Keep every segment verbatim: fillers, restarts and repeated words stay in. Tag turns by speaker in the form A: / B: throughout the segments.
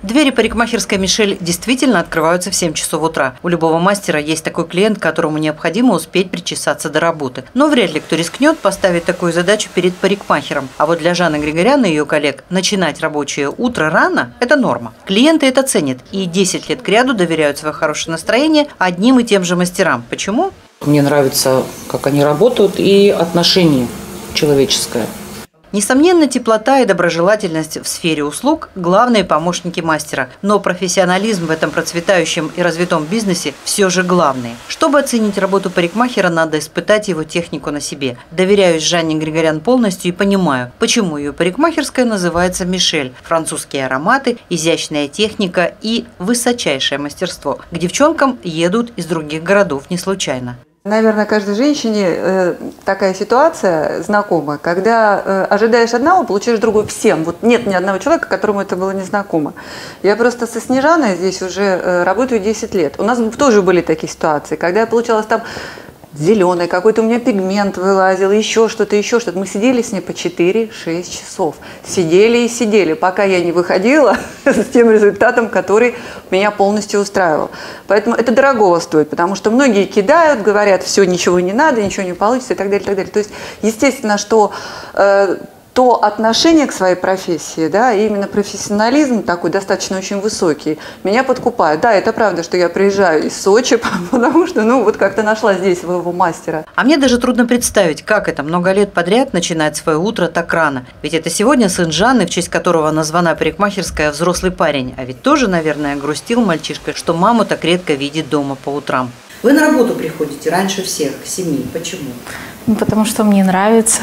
A: Двери парикмахерской Мишель действительно открываются в семь часов утра. У любого мастера есть такой клиент, которому необходимо успеть причесаться до работы. Но вряд ли кто рискнет поставить такую задачу перед парикмахером. А вот для Жанны Григорян и ее коллег начинать рабочее утро рано – это норма. Клиенты это ценят и десять лет кряду доверяют свое хорошее настроение одним и тем же мастерам. Почему?
B: Мне нравится, как они работают, и отношение человеческое.
A: Несомненно, теплота и доброжелательность в сфере услуг – главные помощники мастера. Но профессионализм в этом процветающем и развитом бизнесе все же главный. Чтобы оценить работу парикмахера, надо испытать его технику на себе. Доверяюсь Жанне Григорян полностью и понимаю, почему ее парикмахерская называется Мишель. Французские ароматы, изящная техника и высочайшее мастерство. К девчонкам едут из других городов не случайно.
C: Наверное, каждой женщине э, такая ситуация знакома, когда э, ожидаешь одного, получаешь другой всем. Вот нет ни одного человека, которому это было незнакомо. Я просто со Снежаной здесь уже э, работаю десять лет. У нас тоже были такие ситуации, когда я получалась там зеленый, какой-то у меня пигмент вылазил, еще что-то, еще что-то. Мы сидели с ней по четыре-шесть часов. Сидели и сидели, пока я не выходила с тем результатом, который меня полностью устраивал. Поэтому это дорогого стоит, потому что многие кидают, говорят, все, ничего не надо, ничего не получится и так далее, и так далее. То есть, естественно, что э, то отношение к своей профессии, да, и именно профессионализм такой достаточно очень высокий, меня подкупает. Да, это правда, что я приезжаю из Сочи, потому что, ну, вот как-то нашла здесь своего мастера.
A: А мне даже трудно представить, как это много лет подряд начинать свое утро так рано. Ведь это сегодня сын Жанны, в честь которого названа парикмахерская, взрослый парень. А ведь тоже, наверное, грустил мальчишка, что маму так редко видит дома по утрам. Вы на работу приходите раньше всех, к семи. Почему?
D: Ну, потому что мне нравится,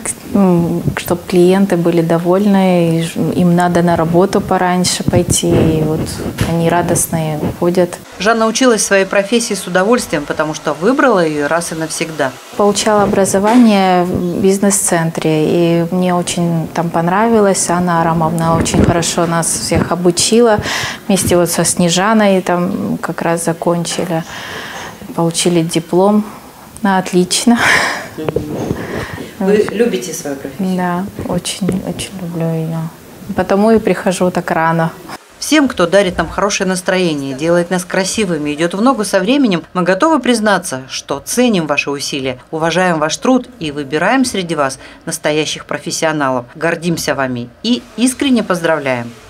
D: чтобы клиенты были довольны, им надо на работу пораньше пойти, и вот они радостные уходят.
A: Жанна училась своей профессии с удовольствием, потому что выбрала ее раз и навсегда.
D: Получала образование в бизнес-центре, и мне очень там понравилось. Анна Арамовна очень хорошо нас всех обучила. Вместе вот со Снежаной там как раз закончили, получили диплом. Ну, отлично.
A: Вы любите свою профессию?
D: Да, очень, очень люблю ее. Потому и прихожу так рано.
A: Всем, кто дарит нам хорошее настроение, делает нас красивыми, идет в ногу со временем, мы готовы признаться, что ценим ваши усилия, уважаем ваш труд и выбираем среди вас настоящих профессионалов, гордимся вами и искренне поздравляем.